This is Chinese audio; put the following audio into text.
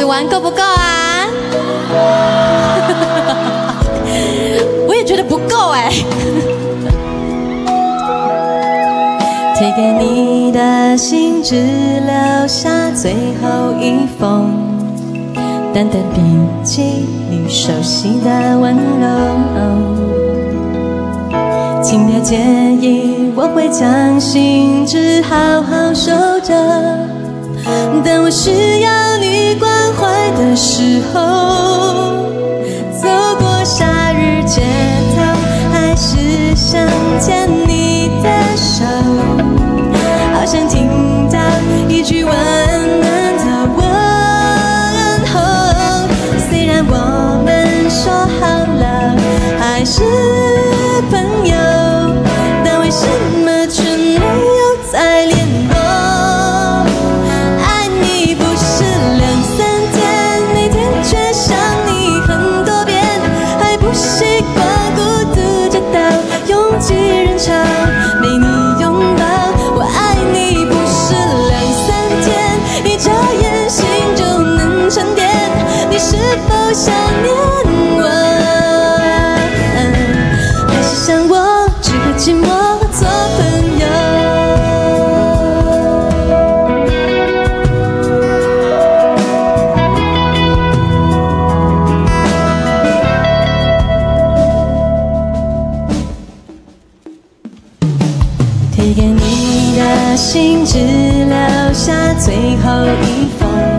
子玩够不够啊？我也觉得不够哎。贴给你的信只留下最后一封，淡淡笔记里熟悉的温柔。请别介意，我会将信纸好好收着。当我需要你关怀的时候，走过夏日街头，还是想牵你的手，好想听到一句温暖的问候。虽然我们说好了还是朋友，但为什么却没有再联络？爱你不是2、3天，每天却想你很多遍，还不习惯孤独街道，拥挤人潮，没你拥抱。我爱你不是2、3天，一眨眼心就能沉淀。你是否想念我？还是想我只和寂寞做朋友？贴给你的信只留下最后一封，